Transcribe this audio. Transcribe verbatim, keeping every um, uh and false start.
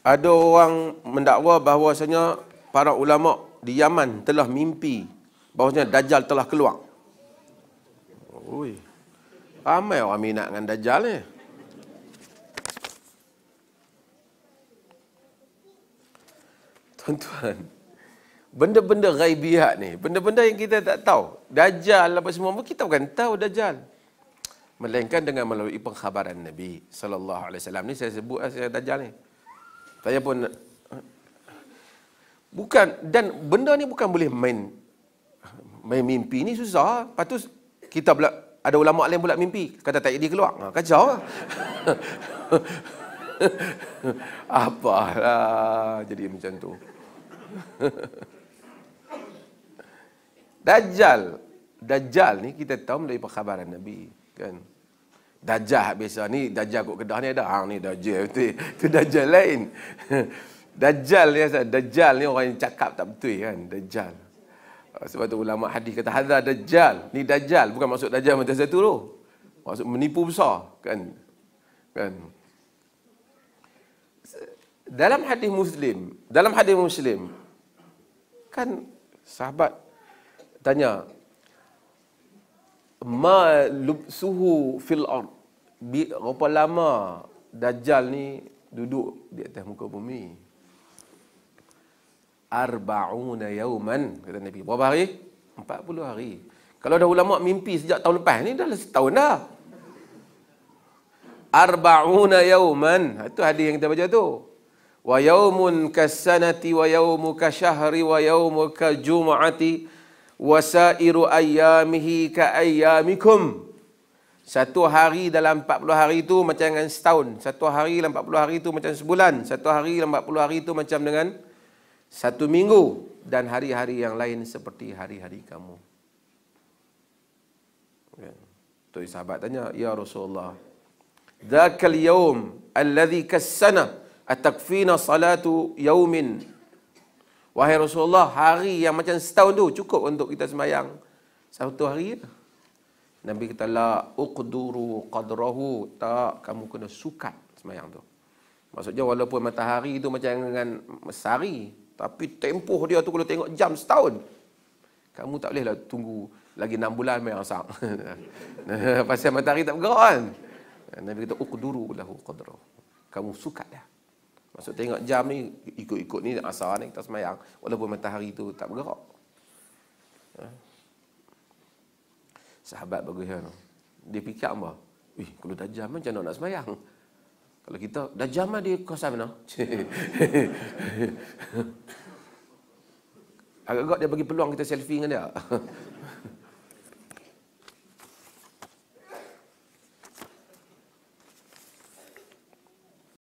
Ada orang mendakwa bahawasanya para ulama di Yaman telah mimpi bahawasanya Dajjal telah keluar. Oi. Ramai orang minat dengan Dajjal ni. Tuan-tuan, benda-benda ghaibiat ni, benda-benda yang kita tak tahu. Dajjal apa semua, kita bukan tahu Dajjal. Melainkan dengan melalui pengkhabaran Nabi sallallahu alaihi wasallam. Ni saya sebut saya Dajjal ni. Saya pun bukan, dan benda ni bukan boleh main main mimpi ni susah. Lepas tu kita pula ada ulama lain pula mimpi kata tak jadi keluar. Ha, kacau lah. Apalah jadi macam tu. Dajjal, Dajjal ni kita tahu melalui perkhabaran Nabi, kan. Dajjal biasa ni, Dajjal kat Kedah ni ada, hang ni Dajjal tu, tu Dajjal lain. Dajjal ni, Dajjal ni orang yang cakap tak betul, kan, Dajjal. Sebab tu ulama hadis kata hadza Dajjal, ni Dajjal, bukan maksud Dajjal macam satu tu. Maksud menipu besar, kan. Kan. Dalam hadis Muslim, dalam hadis Muslim kan sahabat tanya, ma lubsuhu fil ard, berapa lama Dajjal ni duduk di atas muka bumi? Arba'una yauman, kata Nabi. Berapa hari? empat puluh hari. Kalau dah ulama mimpi sejak tahun lepas ni, dah setahun dah. Arba'una yauman, itu hadis yang kita baca tu. Wa yaumun kasanati wa yaumu kasyahri wa yaumu kajum'ati wa sairu ayyamihi ka ayyamikum. Satu hari dalam empat puluh hari itu macam dengan setahun. Satu hari dalam empat puluh hari itu macam sebulan. Satu hari dalam empat puluh hari itu macam dengan satu minggu. Dan hari-hari yang lain seperti hari-hari kamu. Tu sahabat tanya, ya Rasulullah, dzakal yaum alladhi kassana atakfina salatu yaumin. Wahai Rasulullah, hari yang macam setahun tu cukup untuk kita sembahyang satu hari. Nabi kata, la uqduru qadrahu, tak, kamu kena sukat sembahyang tu. Maksudnya walaupun matahari tu macam dengan sehari, tapi tempoh dia tu kalau tengok jam setahun, kamu tak bolehlah tunggu lagi enam bulan sembahyang asar. Pasal matahari tak bergerak, kan. Nabi kata uqduru lahu qadrahu, kamu sukat dah. Maksud tengok jam ni, ikut-ikut ni asar ni kita sembahyang walaupun matahari tu tak bergerak. Ha? Sahabat bagus kan. Dia fikir apa? Wih, kalau dah jam macam mana nak sembahyang? Kalau kita dah jam dia kawasan mana? Agak-agak dia bagi peluang kita selfie dengan dia.